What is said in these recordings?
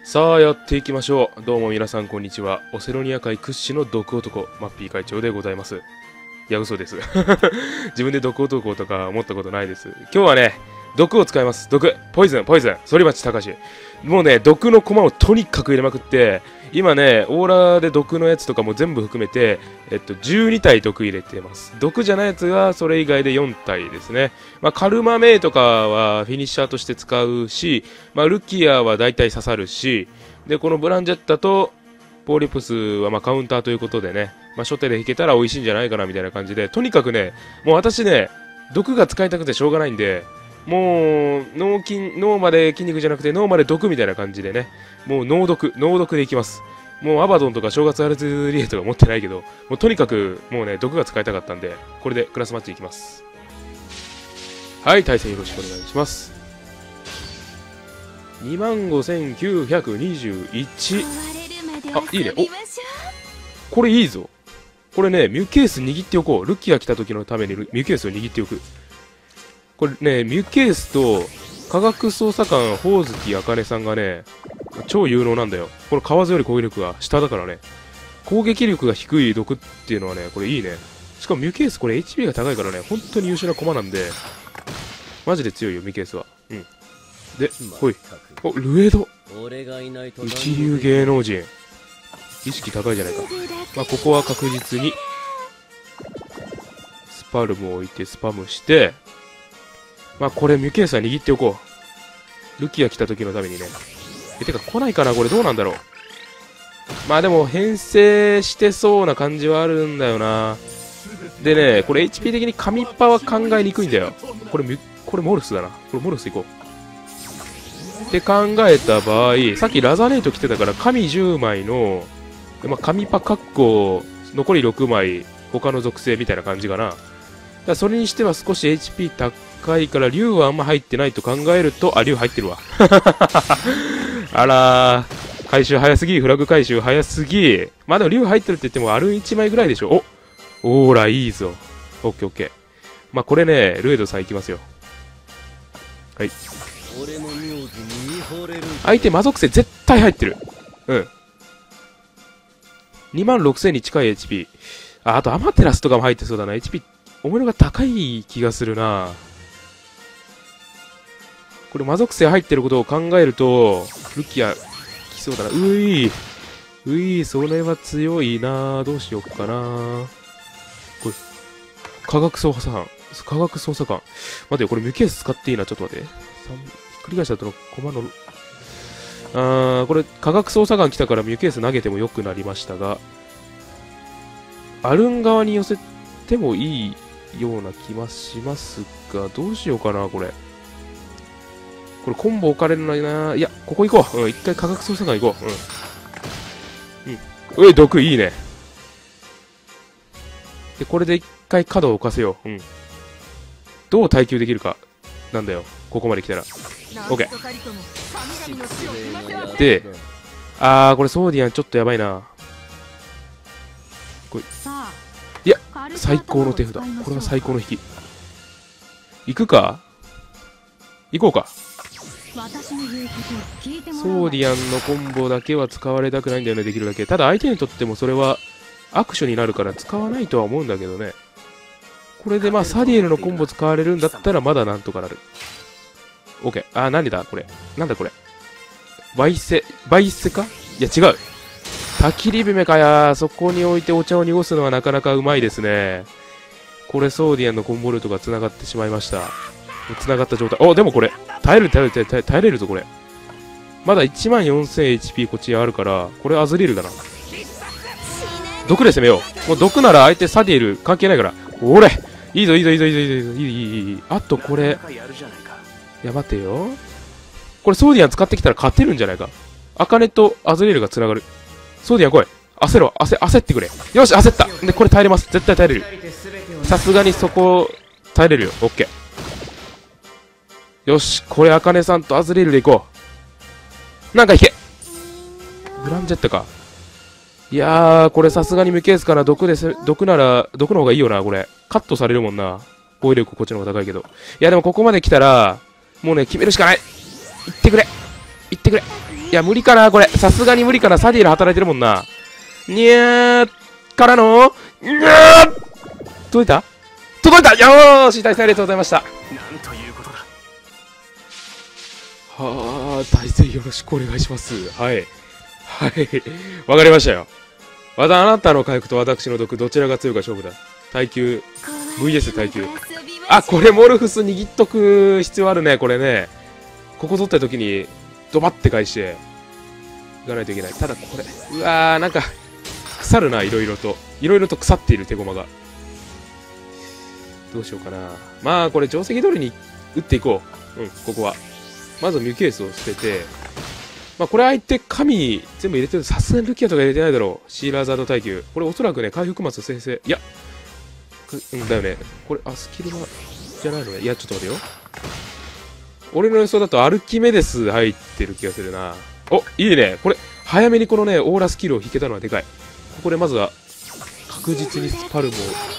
さあやっていきましょう。どうも皆さんこんにちは。オセロニア界屈指の毒男マッピー会長でございます。いや嘘です。自分で毒男とか思ったことないです。今日はね毒を使います。毒ポイズン反町隆史。もうね毒の駒をとにかく入れまくって、今ねオーラで毒のやつとかも全部含めて12体毒入れてます。毒じゃないやつがそれ以外で4体ですね。まあ、カルマメイとかはフィニッシャーとして使うし、まあ、ルキアは大体刺さるし、でこのブランジェッタとポーリプスはまあカウンターということでね、まあ、初手で引けたら美味しいんじゃないかなみたいな感じで、とにかくねもう私ね毒が使いたくてしょうがないんで、もう脳まで筋肉じゃなくて脳まで毒みたいな感じでね、もう脳毒でいきます。もうアバドンとか正月アルツリエとか持ってないけど、もうとにかくもうね毒が使いたかったんで、これでクラスマッチいきます。はい、対戦よろしくお願いします。25,921。あ、いいね。お、これいいぞ。これねミュケース握っておこう。ルキア来た時のためにミュケースを握っておく。これねミュケースと科学捜査官ほおずきあかねさんがね超有能なんだよ。この河津より攻撃力が下だからね、攻撃力が低い毒っていうのはねこれいいね。しかもミュケースこれ HP が高いからね本当に優秀な駒なんでマジで強いよミュケースは。うん。でほい、おルエド一流芸能人、意識高いじゃないか。まあここは確実にスパルムを置いてスパムして、まあこれミュケースは握っておこう。ルキア来た時のためにね。てか来ないかなこれ、どうなんだろう。まあでも編成してそうな感じはあるんだよな。でねこれ HP 的に神っパは考えにくいんだよ。これモルスだな。これモルスいこうって考えた場合、さっきラザネイト来てたから神10枚の、まあ、神パカッコ残り6枚他の属性みたいな感じかな。だからそれにしては少し HP 高いから竜はあんま入ってないと考えると、あ、竜入ってるわ。あらー、回収早すぎ、フラグ回収早すぎ。まあでも竜入ってるって言ってもある1枚ぐらいでしょ。おーらいいぞ。オッケーオッケー。まあこれねルエドさんいきますよ。はい、相手魔属性絶対入ってる。うん、26,000に近い HP。 あとアマテラスとかも入ってそうだな。 HP 思いのが高い気がするな。これ魔属性入ってることを考えるとルキア来そうだな。それは強いな。どうしようかな。これ科学捜査官。待てよ、これミュケース使っていいな。ちょっと待って、ひっくり返した後の駒のこれ科学捜査官来たからミュケース投げてもよくなりましたが、アルン側に寄せてもいいような気はしますが、どうしようかな。これコンボ置かれるのにな。いやここ行こう。うん、一回科学捜査官行こう。毒いいね。でこれで一回角を置かせよう。うん、どう耐久できるかなんだよここまで来たら。 OK で、これソーディアンちょっとやばいな。これいや最高の手札。これは最高の引き。行くか、行こうか。ソーディアンのコンボだけは使われたくないんだよね、できるだけ。ただ相手にとってもそれは握手になるから使わないとは思うんだけどね。これでまあサディエルのコンボ使われるんだったらまだなんとかなる。 OK。 何だこれ、なんだこれ、バイセか。いや違う、焚き火姫かや。そこに置いてお茶を濁すのはなかなかうまいですね。これソーディアンのコンボルートが繋がってしまいました。繋がった状態。でもこれ耐えれるぞこれ。まだ 14,000HP こっちあるから、これアズリールだな。毒で攻めよう。もう毒なら相手サディエル関係ないから。俺いいぞ。あとこれ、いや待てよ、これソーディアン使ってきたら勝てるんじゃないか。アカネとアズリールが繋がる。ソーディアン来い。焦ってくれ。よし焦った。でこれ耐えれます。絶対耐えれる。さすがにそこ耐えれるよ。オッケー。よし、これアカネさんとアズリールでいこう。なんかいけ。ブランジェッタか。いやーこれさすがに無ケースかな。毒なら毒の方がいいよな。これカットされるもんな。防衛力こっちの方が高いけど。いやでもここまで来たらもうね決めるしかない。いってくれいや、無理かな、これ。さすがに無理かな。サディエル働いてるもんな。にゃーからのにゃー届いた届いた。よーし、大勢ありがとうございました。 なんということだ。 はあ、大勢よろしくお願いします。はい。はい。わかりましたよ。あなたの回復と私の毒、どちらが強いか勝負だ。耐久。VS 耐久。あ、これモルフス握っとく必要あるね、これね。ここ取った時に、ドバって返して、いかないといけない。ただこれ、うわー、なんか、腐るな、いろいろと。いろいろと腐っている手駒が。どうしようかな。まあ、これ、定石通りに打っていこう。うん、ここは。まずミュケースを捨てて、まあ、これ相手、神、全部入れてる。さすがにルキアとか入れてないだろう。シーラーザード耐久。これおそらくね、回復マス先生。いや、うんだよね。これ、あ、スキルは、じゃないのね。いや、ちょっと待てよ。俺の予想だとアルキメデス入ってる気がするな。お、いいね。これ、早めにこのね、オーラスキルを引けたのはでかい。ここでまずは、確実にスパルムを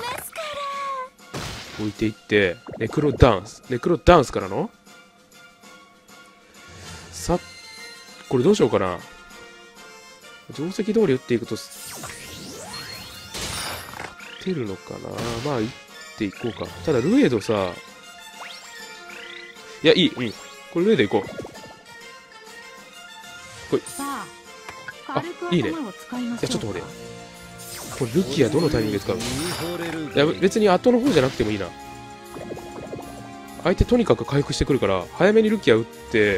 置いていって、ネクロダンス。ネクロダンスからのさ、これどうしようかな。定石通り打っていくと、出るのかな。まあ、打っていこうか。ただ、ルエドさ、いや、いい。うん。これルエドいこう。こい。あ、いいね。いや、ちょっと待て。これルキアどのタイミングで使うの？いや、別に後の方じゃなくてもいいな。相手とにかく回復してくるから、早めにルキア打って、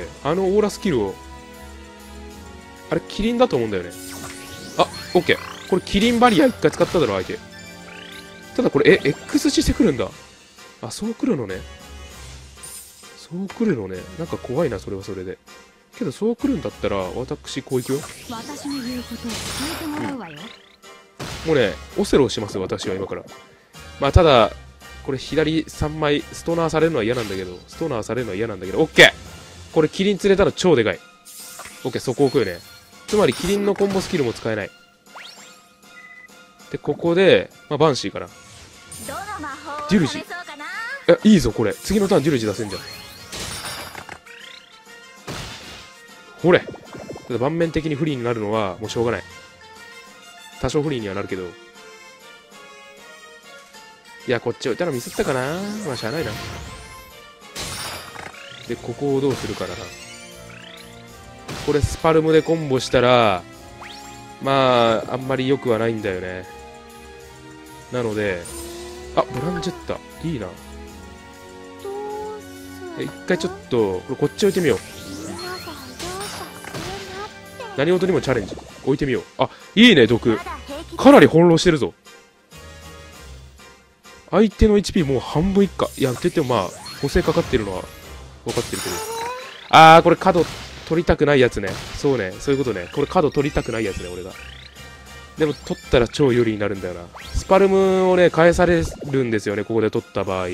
あのオーラスキルを、あれ、キリンだと思うんだよね。あ、オッケー。これキリンバリア一回使っただろ、相手。ただこれ、X してくるんだ。あ、そう来るのね。そう来るのね。なんか怖いな、それはそれで。けど、そう来るんだったら、私、こういくよ。 私の言うことを聞いてもらうわよ。 もうね、オセロをします、私は今から。まあ、ただ、これ左3枚、ストナーされるのは嫌なんだけど、ストナーされるのは嫌なんだけど、オッケーこれキリン釣れたら超でかい。オッケー、そこ置くよね。つまり、キリンのコンボスキルも使えない。で、ここで、まあ、バンシーかな。デュルジ。いいぞ、これ。次のターンデュルジ出せんじゃん。ほれ。ただ盤面的に不利になるのは、もうしょうがない。多少不利にはなるけど。いや、こっち置いたらミスったかな。まあ、しゃあないな。で、ここをどうするかな。これ、スパルムでコンボしたら、まあ、あんまり良くはないんだよね。なので、あ、ブランジェッタ。いいな。一回ちょっと、これこっち置いてみよう。何事にもチャレンジ。置いてみよう。あ、いいね、毒。かなり翻弄してるぞ。相手の HP もう半分以下。いや、って言ってもまあ、補正かかってるのは分かってるけど。あー、これ角取りたくないやつね。そうね、そういうことね。これ角取りたくないやつね、俺が。でも取ったら超有利になるんだよな。スパルムをね、返されるんですよね、ここで取った場合。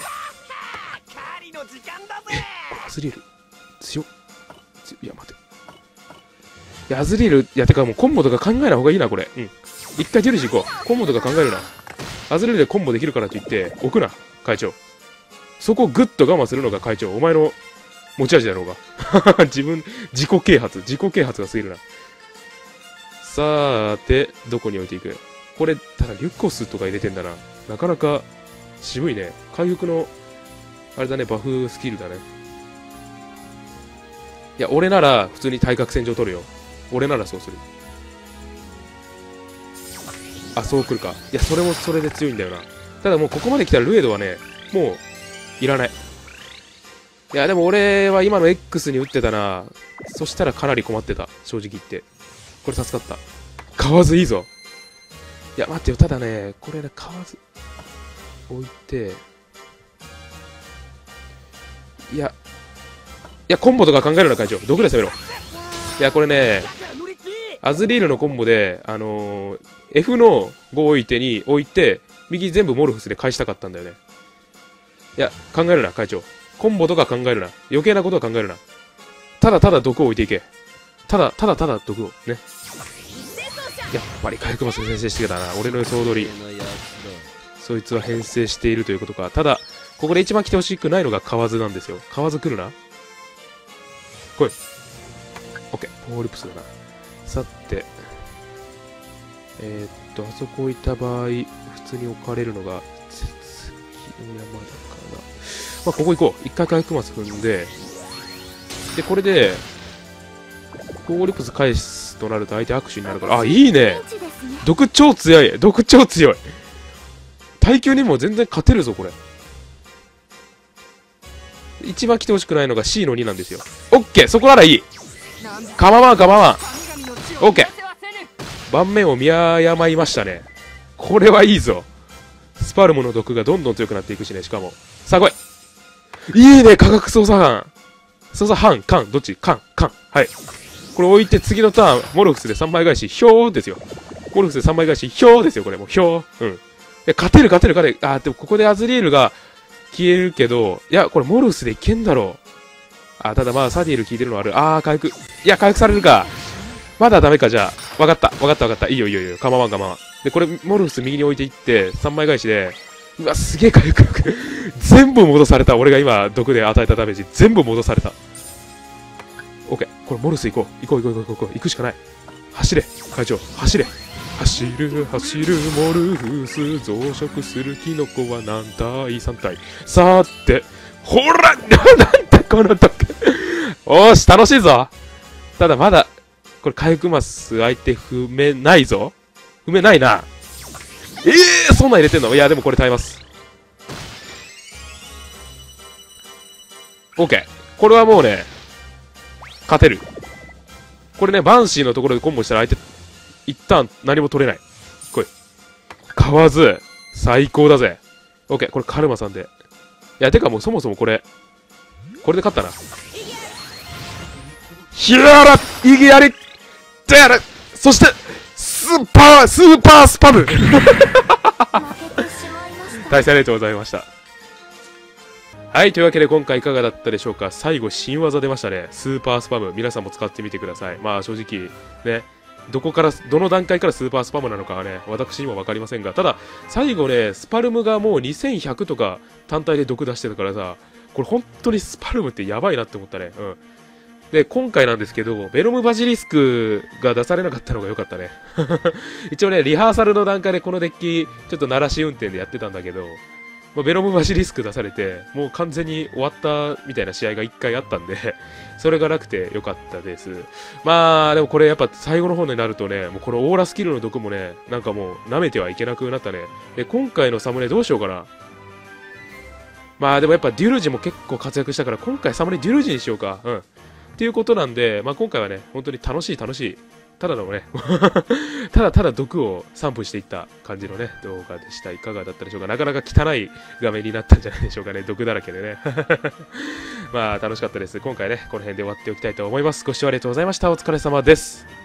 アズリール強っ。いや、待て。いや、アズリール、いや、てかもうコンボとか考えない方がいいな、これ。うん。一回デュルジ行こう。コンボとか考えるな。アズリールでコンボできるからといって、置くな、会長。そこをグッと我慢するのが会長。お前の持ち味だろうが。自己啓発が過ぎるな。さーて、どこに置いていく？これ、ただリュコスとか入れてんだな。なかなか渋いね。回復の、あれだね、バフスキルだね。いや、俺なら普通に対角線上取るよ。俺ならそうする。あ、そう来るか。いや、それもそれで強いんだよな。ただもうここまで来たらルエドはね、もう、いらない。いや、でも俺は今の X に打ってたな。そしたらかなり困ってた。正直言って。これ助かった。買わずいいぞ。いや、待ってよ。ただね、これね、買わず、置いて、いや、コンボとか考えるな、会長。毒で攻めろ。いや、これね、アズリールのコンボで、F の5置いてに置いて、右全部モルフスで返したかったんだよね。いや、考えるな、会長。コンボとか考えるな。余計なことは考えるな。ただただ毒を置いていけ。ただ毒を。ね。やっぱり回復マス先制してたな。俺の予想通り。そいつは編成しているということか。ただ、ここで一番来てほしくないのが河津なんですよ。河津来るな。来い。 OK。ポールプスだな。さて、あそこいた場合、普通に置かれるのが、絶木の山だから。まあ、ここ行こう。一回回復マス踏んで、で、これで、ポールプス返すとなると相手握手になるから、あ、いいね。毒超強い。毒超強い。耐久にも全然勝てるぞ、これ。一番来てほしくないのが C の2なんですよ。オッケー、そこならいい。構わん、構わん。オッケー。盤面を見誤りましたね。これはいいぞ。スパルムの毒がどんどん強くなっていくしね、しかも。さあ来い。いいね、科学操作班。操作班、カン、どっちカン。はい。これ置いて次のターン、モルフスで3枚返し、ひょーですよ。モルフスで3枚返し、ひょーですよ、これ。もうひょー。うん。で、勝てる。あー、でもここでアズリエルが消えるけど、いや、これモルフスでいけんだろう。あ、ただまあ、サディエル効いてるのある。あー、回復。いや、回復されるか。まだダメか、じゃあ。わかった。いいよ。構わん。で、これ、モルフス右に置いていって、3枚返しで、うわ、すげえ回復力。全部戻された。俺が今、毒で与えたダメージ、全部戻された。オッケー。これ、モルフス行こう。行くしかない。走れ、会長、走れ。走る、モルフス、増殖するキノコは何体 ?3 体。さーて、ほらなんだこの毒。おーし、楽しいぞ。ただまだ、これ回復マス相手踏めないぞ。踏めないな。そんなん入れてんの？いや、でもこれ耐えます。OK。これはもうね、勝てる。これね、バンシーのところでコンボしたら相手、一旦何も取れない。来い。買わず、最高だぜ。OK。これカルマさんで。いや、てかもうそもそもこれで勝ったな。ひらら意義ありでやる。そしてスーパースパム対戦ありがとうございました。はい、というわけで今回いかがだったでしょうか。最後新技出ましたね。スーパースパム。皆さんも使ってみてください。まあ正直ね、どの段階からスーパースパムなのかはね、私にも分かりませんが、ただ最後ね、スパルムがもう2100とか単体で毒出してるからさ、これ本当にスパルムってやばいなって思ったね。うん。で、今回なんですけど、ベノムバジリスクが出されなかったのが良かったね。一応ね、リハーサルの段階でこのデッキ、ちょっと鳴らし運転でやってたんだけど、ベノムバジリスク出されて、もう完全に終わったみたいな試合が1回あったんで、それがなくて良かったです。まあ、でもこれやっぱ最後の方になるとね、もうこのオーラスキルの毒もね、なんかもう舐めてはいけなくなったね。で、今回のサムネどうしようかな。まあでもやっぱデュルジも結構活躍したから、今回サムネデュルジにしようか。うん。っていうことなんで、まあ、今回はね、本当に楽しい、ただのね、ただ毒を散布していった感じのね、動画でした。いかがだったでしょうか。なかなか汚い画面になったんじゃないでしょうかね。毒だらけでね。まあ、楽しかったです。今回ね、この辺で終わっておきたいと思います。ご視聴ありがとうございました。お疲れ様です。